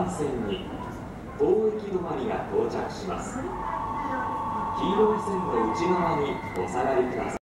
番線に大駅止まりが到着します。黄色い線の内側にお下がりください。